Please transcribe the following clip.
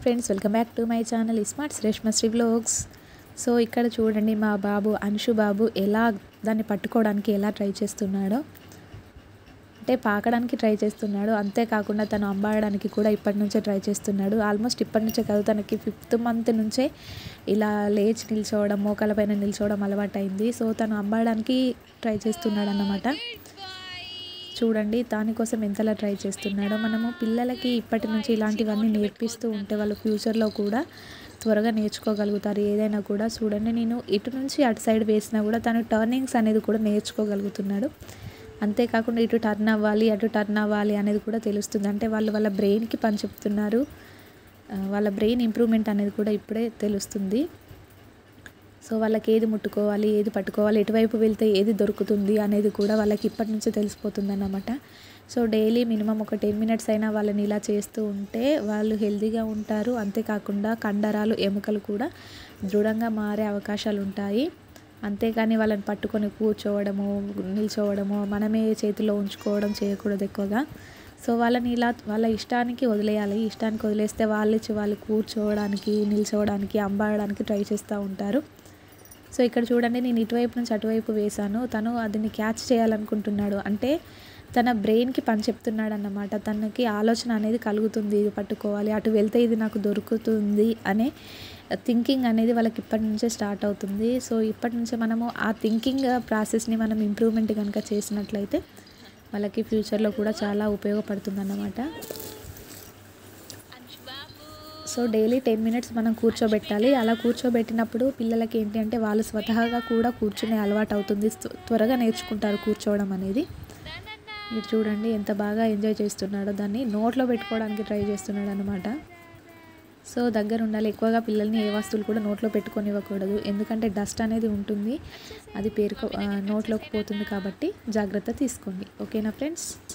Friends, welcome back to my channel smart Shreshmashri vlogs. So ఇక్కడ చూడండి, మా బాబు అంశు బాబు ఎలా దాన్ని పట్టుకోవడానికి ఎలా ట్రై చేస్తున్నాడో. అంటే పాకడానికి ట్రై చేస్తున్నాడు, అంతేకాకుండా తను అంబాడడానికి కూడా ఇప్పటి నుంచే ట్రై చేస్తున్నాడు. ఆల్మోస్ట్ ఇప్పటి నుంచే కాదు, తనకి 5th మంత్ నుంచే ఇలా లేచి నిల్చోవడం, మోకాళ్ళపైన నిల్చోవడం అలవాటైంది. సో తను అంబాడడానికి ట్రై చేస్తున్నాడు అన్నమాట. చూడండి దానికోసం ఎంతలా ట్రై చేస్తున్నాడో. మనము పిల్లలకి ఇప్పటి నుంచి ఇలాంటివన్నీ నేర్పిస్తూ ఉంటే వాళ్ళు ఫ్యూచర్లో కూడా త్వరగా నేర్చుకోగలుగుతారు ఏదైనా కూడా. చూడండి, నేను ఇటు నుంచి అటు సైడ్ వేసినా కూడా తను టర్నింగ్స్ అనేది కూడా నేర్చుకోగలుగుతున్నాడు. అంతేకాకుండా ఇటు టర్న్ అవ్వాలి, అటు టర్న్ అవ్వాలి అనేది కూడా తెలుస్తుంది. అంటే వాళ్ళ బ్రెయిన్కి పని చెప్తున్నారు, వాళ్ళ బ్రెయిన్ ఇంప్రూవ్మెంట్ అనేది కూడా ఇప్పుడే తెలుస్తుంది. సో వాళ్ళకి ఏది ముట్టుకోవాలి, ఏది పట్టుకోవాలి, ఎటువైపు వెళ్తే ఏది దొరుకుతుంది అనేది కూడా వాళ్ళకి ఇప్పటి నుంచే తెలిసిపోతుంది అన్నమాట. సో డైలీ మినిమం ఒక 10 minutes అయినా వాళ్ళని ఇలా చేస్తూ ఉంటే వాళ్ళు హెల్తీగా ఉంటారు. అంతేకాకుండా కండరాలు, ఎముకలు కూడా దృఢంగా మారే అవకాశాలు ఉంటాయి. అంతేకాని వాళ్ళని పట్టుకొని కూర్చోవడము, నిల్చోవడము, మనమే చేతిలో ఉంచుకోవడం చేయకూడదు ఎక్కువగా. సో వాళ్ళని ఇలా వాళ్ళ ఇష్టానికి వదిలేయాలి. ఇష్టానికి వదిలేస్తే వాళ్ళు కూర్చోవడానికి, నిల్చోవడానికి, అంబాడడానికి ట్రై చేస్తూ ఉంటారు. సో ఇక్కడ చూడండి, నేను ఇటువైపు నుంచి అటువైపు వేశాను, తను అదిని క్యాచ్ చేయాలనుకుంటున్నాడు. అంటే తన బ్రెయిన్కి పని చెప్తున్నాడు అన్నమాట. తనకి ఆలోచన అనేది కలుగుతుంది, ఇది పట్టుకోవాలి, అటు వెళ్తే ఇది నాకు దొరుకుతుంది అనే థింకింగ్ అనేది వాళ్ళకి ఇప్పటి నుంచే స్టార్ట్ అవుతుంది. సో ఇప్పటి నుంచే మనము ఆ థింకింగ్ ప్రాసెస్ని మనం ఇంప్రూవ్మెంట్ కనుక చేసినట్లయితే వాళ్ళకి ఫ్యూచర్లో కూడా చాలా ఉపయోగపడుతుంది అన్నమాట. సో డైలీ 10 minutes మనం కూర్చోబెట్టాలి. అలా కూర్చోబెట్టినప్పుడు పిల్లలకి ఏంటి అంటే వాళ్ళు స్వతహాగా కూడా కూర్చునే అలవాటు అవుతుంది, త్వరగా నేర్చుకుంటారు కూర్చోవడం అనేది. మీరు చూడండి ఎంత బాగా ఎంజాయ్ చేస్తున్నాడో, దాన్ని నోట్లో పెట్టుకోవడానికి ట్రై చేస్తున్నాడు అనమాట. సో దగ్గర ఉండాలి, ఎక్కువగా పిల్లల్ని ఏ వస్తువులు కూడా నోట్లో పెట్టుకొనివ్వకూడదు. ఎందుకంటే డస్ట్ అనేది ఉంటుంది, అది నోట్లోకి పోతుంది, కాబట్టి జాగ్రత్త తీసుకోండి. ఓకేనా ఫ్రెండ్స్?